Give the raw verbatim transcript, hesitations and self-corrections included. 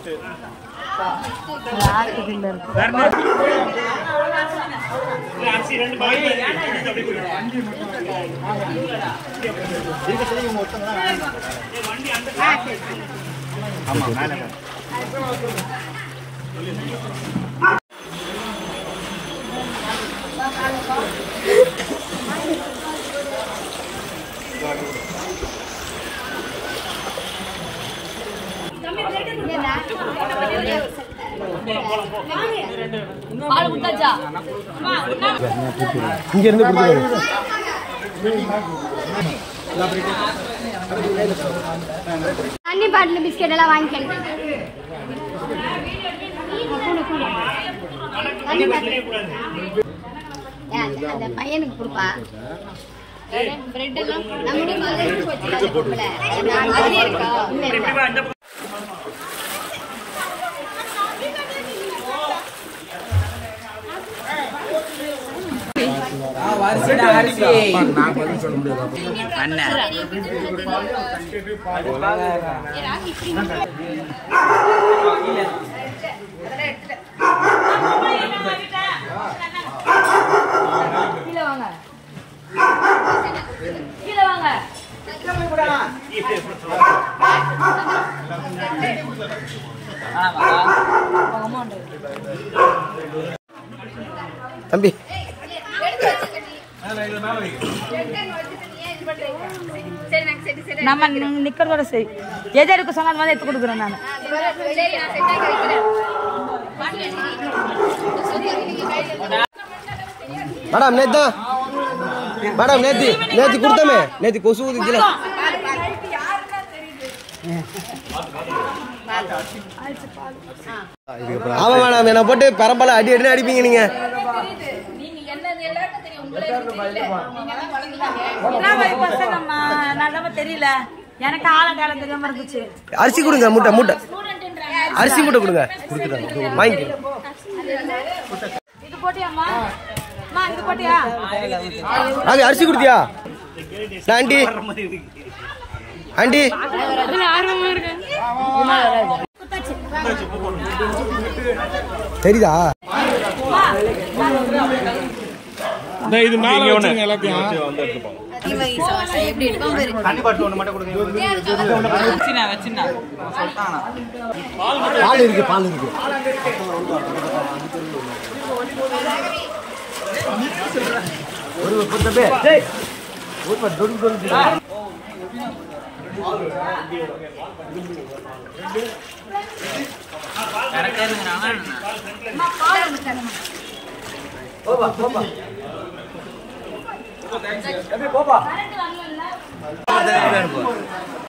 இங்க இருந்து கொடுத்துருங்க. தண்ணி பாட்டில் பிஸ்கெட் எல்லாம் வாங்கிக்கணும். அந்த பையனுக்கு கொடுப்பா. பிரெட் எல்லாம் தம்பி நம்ம நிக்கிறதோட சரி. எதை எடுக்க சொன்னாலும் வந்து எடுத்து கொடுக்குறேன் நான். மேடம் நேத்து மேடம் நேத்து நேத்து கொடுத்தமே நேத்து கொசு ஊதிக்கல. ஆமா மேடம் என்ன போட்டு பெரம்பல அடி அடி அடிப்பீங்க நீங்க. தெரியல எனக்கு ஆழங்காலம் தெரியாம இருந்துச்சு. அரிசி கொடுங்க மூட்டை மூட்டை அரிசி மூட்டை கொடுங்க கொடுத்துட்டாங்க வாங்கிக்க. இது போட்டியாம்மா? இது போட்டியா? அது அரிசி கொடுத்தியா ஆண்டி? ஆண்டி தெரியுதா? இது மேல வச்சுங்க எல்லாத்தையும். எப்படி எடுப்போம் பாரு. தண்ணி பாட்டில் ஒன்று மட்டும் கொடுங்க. வச்சினா வச்சினா சொல்லிட்டானா? பால் இருக்கு பால் இருக்கு. ஒரு புத்தபே டேய் ஒரு பட் டொன் டொன் கரெக்ட்டா இருக்குறாங்க. அம்மா பால் எடுத்துறேன். போப்பா போப்பா போப்பா.